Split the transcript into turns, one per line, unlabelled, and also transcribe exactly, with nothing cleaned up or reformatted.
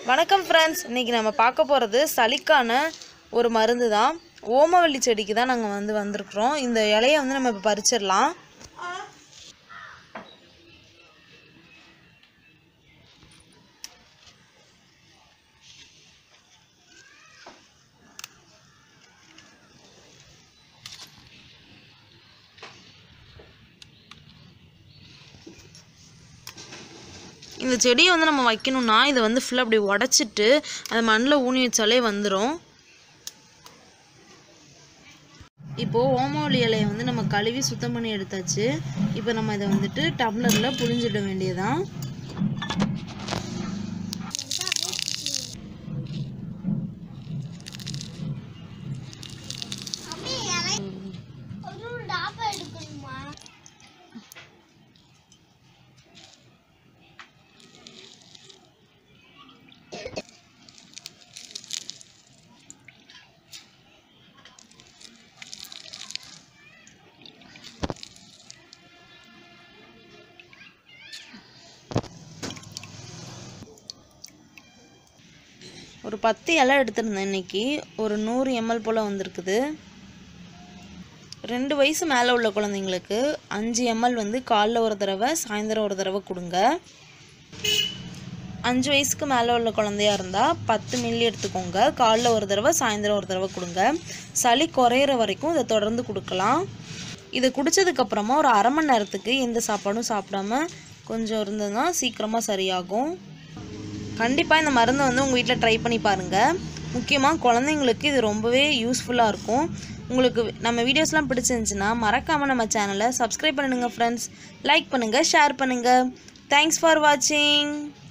வணக்கம் ஃப்ரெண்ட்ஸ், இன்றைக்கி நம்ம பார்க்க போகிறது சளிக்கான ஒரு மருந்து தான். ஓமவல்லி செடிக்கு தான் நாங்கள் வந்து வந்திருக்கிறோம். இந்த இலையை வந்து நம்ம இப்போ பறிச்சிடலாம். இந்த செடியை வந்து நம்ம வைக்கணும்னா இதை வந்து ஃபுல்லாக அப்படி உடச்சிட்டு அதை மண்ணில் ஊனி வச்சாலே வந்துடும். இப்போது ஓமவல்லி இலையை வந்து நம்ம கழுவி சுத்தம் பண்ணி எடுத்தாச்சு. இப்போ நம்ம இதை வந்துட்டு டம்ளரில் புழிஞ்சிட வேண்டியதான். ஒரு பத்து இலை எடுத்துருந்தேன். இன்னைக்கு ஒரு நூறு எம்எல் போல் வந்திருக்குது. ரெண்டு வயசு மேலே உள்ள குழந்தைங்களுக்கு அஞ்சு எம்எல் வந்து காலைல ஒரு தடவை சாயந்தரம் ஒரு தடவை கொடுங்க. அஞ்சு வயசுக்கு மேலே உள்ள குழந்தையா இருந்தால் பத்து மில்லி எடுத்துக்கோங்க. காலைல ஒரு தடவை சாயந்தரம் ஒரு தடவை கொடுங்க. சளி குறையிற வரைக்கும் இதை தொடர்ந்து கொடுக்கலாம். இதை குடித்ததுக்கப்புறமா ஒரு அரை மணி நேரத்துக்கு எந்த சாப்பாடும் சாப்பிடாம கொஞ்சம் இருந்ததுன்னா சீக்கிரமாக சரியாகும். கண்டிப்பாக இந்த மருந்தை வந்து உங்கள் வீட்டில் ட்ரை பண்ணி பாருங்கள். முக்கியமாக குழந்தைங்களுக்கு இது ரொம்பவே யூஸ்ஃபுல்லாக இருக்கும். உங்களுக்கு நம்ம வீடியோஸ்லாம் பிடிச்சிருந்துச்சுன்னா மறக்காமல் நம்ம சேனலை சப்ஸ்கிரைப் பண்ணுங்கள் ஃப்ரெண்ட்ஸ். லைக் பண்ணுங்கள், ஷேர் பண்ணுங்கள். தேங்க்ஸ் ஃபார் வாட்சிங்.